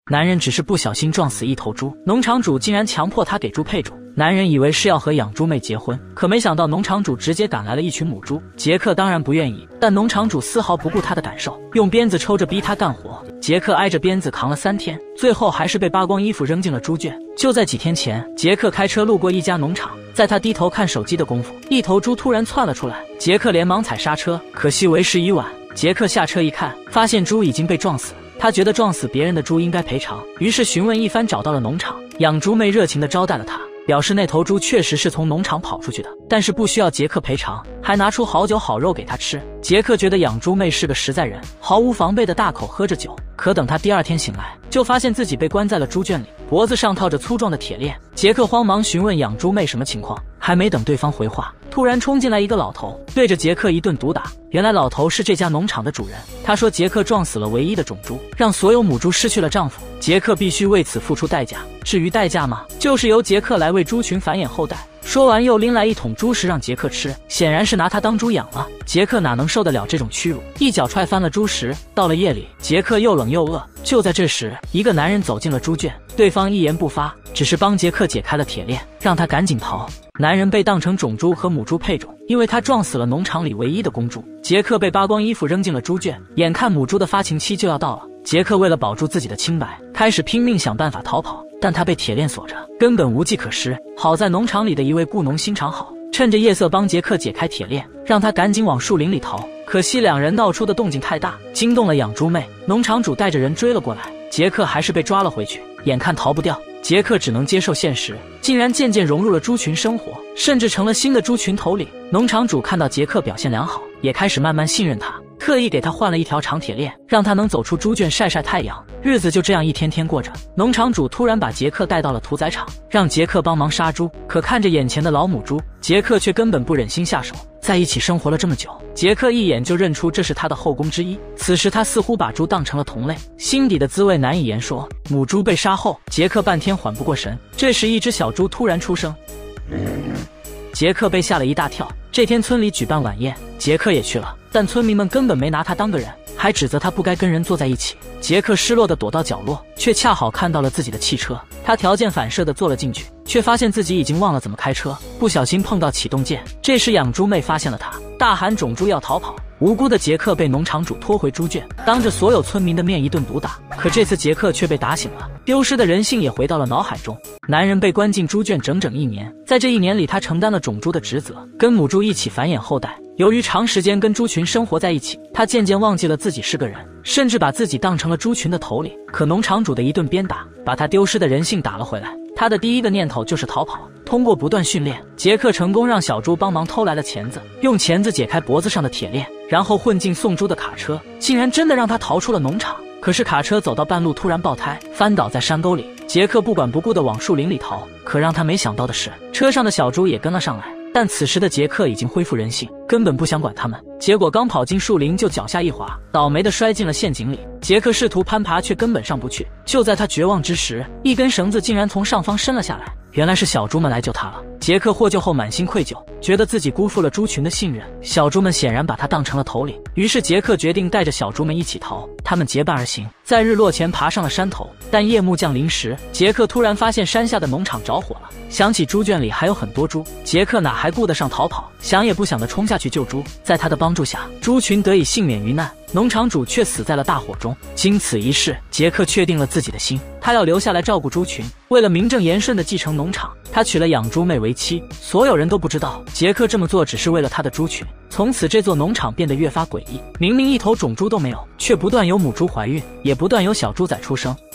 男人只是不小心撞死一头猪，农场主竟然强迫他给猪配种。男人以为是要和养猪妹结婚，可没想到农场主直接赶来了一群母猪。杰克当然不愿意，但农场主丝毫不顾他的感受，用鞭子抽着逼他干活。杰克挨着鞭子扛了3天，最后还是被扒光衣服扔进了猪圈。就在几天前，杰克开车路过一家农场，在他低头看手机的功夫，一头猪突然窜了出来，杰克连忙踩刹车，可惜为时已晚。杰克下车一看，发现猪已经被撞死。他觉得撞死别人的猪应该赔偿，于是询问一番，找到了农场。养猪妹热情地招待了他，表示那头猪确实是从农场跑出去的，但是不需要杰克赔偿，还拿出好酒好肉给他吃。杰克觉得养猪妹是个实在人，毫无防备的大口喝着酒。可等他第2天醒来，就发现自己被关在了猪圈里，脖子上套着粗壮的铁链。杰克慌忙询问养猪妹什么情况，还没等对方回话，突然冲进来一个老头，对着杰克一顿毒打。原来老头是这家农场的主人，他说杰克撞死了唯一的种猪，让所有母猪失去了丈夫，杰克必须为此付出代价。至于代价嘛，就是由杰克来为猪群繁衍后代。说完又拎来一桶猪食让杰克吃，显然是拿他当猪养了。杰克哪能受得了这种屈辱，一脚踹翻了猪食。到了夜里，杰克又冷又饿。就在这时，一个男人走进了猪圈，对方一言不发，只是帮杰克解开了铁链，让他赶紧逃。男人被当成种猪和母猪配种，因为他撞死了农场里唯一的公猪。杰克被扒光衣服扔进了猪圈，眼看母猪的发情期就要到了，杰克为了保住自己的清白，开始拼命想办法逃跑，但他被铁链锁着，根本无计可施。好在农场里的一位雇农心肠好，趁着夜色帮杰克解开铁链，让他赶紧往树林里逃。可惜两人闹出的动静太大，惊动了养猪妹，农场主带着人追了过来，杰克还是被抓了回去。眼看逃不掉，杰克只能接受现实，竟然渐渐融入了猪群生活，甚至成了新的猪群头领。农场主看到杰克表现良好，也开始慢慢信任他，特意给他换了一条长铁链，让他能走出猪圈晒晒太阳。日子就这样一天天过着。农场主突然把杰克带到了屠宰场，让杰克帮忙杀猪。可看着眼前的老母猪，杰克却根本不忍心下手。在一起生活了这么久，杰克一眼就认出这是他的后宫之一。此时他似乎把猪当成了同类，心底的滋味难以言说。母猪被杀后，杰克半天缓不过神。这时一只小猪突然出生，杰克被吓了一大跳。这天村里举办晚宴，杰克也去了，但村民们根本没拿他当个人，还指责他不该跟人坐在一起。杰克失落地躲到角落，却恰好看到了自己的汽车，他条件反射地坐了进去，却发现自己已经忘了怎么开车，不小心碰到启动键。这时养猪妹发现了他，大喊种猪要逃跑。无辜的杰克被农场主拖回猪圈，当着所有村民的面一顿毒打。可这次杰克却被打醒了，丢失的人性也回到了脑海中。男人被关进猪圈整整1年，在这1年里，他承担了种猪的职责，跟母猪一起繁衍后代。由于长时间跟猪群生活在一起，他渐渐忘记了自己是个人，甚至把自己当成了猪群的头领。可农场主的一顿鞭打，把他丢失的人性打了回来。他的第一个念头就是逃跑。通过不断训练，杰克成功让小猪帮忙偷来了钳子，用钳子解开脖子上的铁链，然后混进送猪的卡车，竟然真的让他逃出了农场。可是卡车走到半路突然爆胎，翻倒在山沟里。杰克不管不顾地往树林里逃，可让他没想到的是，车上的小猪也跟了上来。但此时的杰克已经恢复人性，根本不想管他们。结果刚跑进树林，就脚下一滑，倒霉地摔进了陷阱里。杰克试图攀爬，却根本上不去。就在他绝望之时，一根绳子竟然从上方伸了下来，原来是小猪们来救他了。杰克获救后满心愧疚，觉得自己辜负了猪群的信任。小猪们显然把他当成了头领，于是杰克决定带着小猪们一起逃。他们结伴而行，在日落前爬上了山头。但夜幕降临时，杰克突然发现山下的农场着火了。想起猪圈里还有很多猪，杰克哪还顾得上逃跑，想也不想地冲下去救猪。在他的帮助下，猪群得以幸免于难，农场主却死在了大火中。经此一事，杰克确定了自己的心，他要留下来照顾猪群。为了名正言顺地继承农场，他娶了养猪妹为妻。所有人都不知道，杰克这么做只是为了他的猪群。从此这座农场变得越发诡异，明明一头种猪都没有，却不断有母猪怀孕，也不断有小猪仔出生。